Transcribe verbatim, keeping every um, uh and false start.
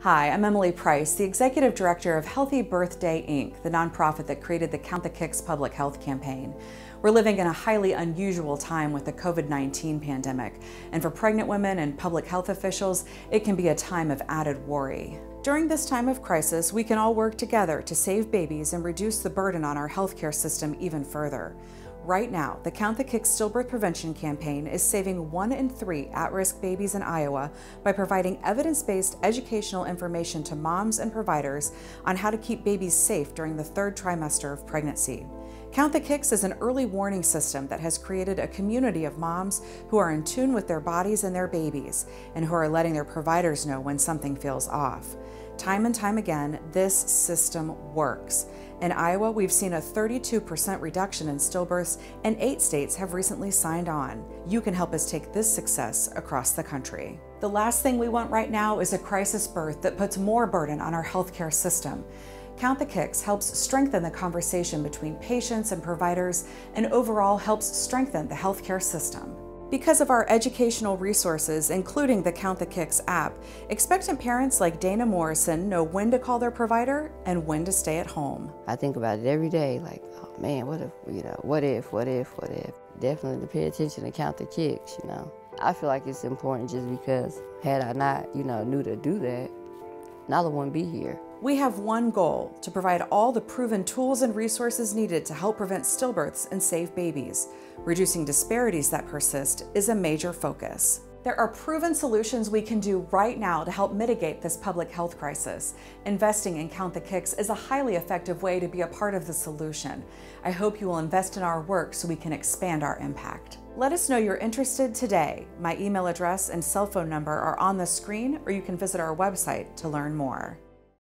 Hi, I'm Emily Price, the Executive Director of Healthy Birthday, Incorporated, the nonprofit that created the Count the Kicks public health campaign. We're living in a highly unusual time with the COVID nineteen pandemic, and for pregnant women and public health officials, it can be a time of added worry. During this time of crisis, we can all work together to save babies and reduce the burden on our healthcare system even further. Right now, the Count the Kicks Stillbirth Prevention Campaign is saving one in three at-risk babies in Iowa by providing evidence-based educational information to moms and providers on how to keep babies safe during the third trimester of pregnancy. Count the Kicks is an early warning system that has created a community of moms who are in tune with their bodies and their babies, and who are letting their providers know when something feels off. Time and time again, this system works. In Iowa, we've seen a thirty-two percent reduction in stillbirths, and eight states have recently signed on. You can help us take this success across the country. The last thing we want right now is a crisis birth that puts more burden on our healthcare system. Count the Kicks helps strengthen the conversation between patients and providers, and overall helps strengthen the healthcare system. Because of our educational resources, including the Count the Kicks app, expectant parents like Dana Morrison know when to call their provider and when to stay at home. I think about it every day, like, oh man, what if, you know, what if, what if, what if? Definitely to pay attention to Count the Kicks, you know. I feel like it's important just because had I not, you know, knew to do that, now I wouldn't be here. We have one goal: to provide all the proven tools and resources needed to help prevent stillbirths and save babies. Reducing disparities that persist is a major focus. There are proven solutions we can do right now to help mitigate this public health crisis. Investing in Count the Kicks is a highly effective way to be a part of the solution. I hope you will invest in our work so we can expand our impact. Let us know you're interested today. My email address and cell phone number are on the screen, or you can visit our website to learn more.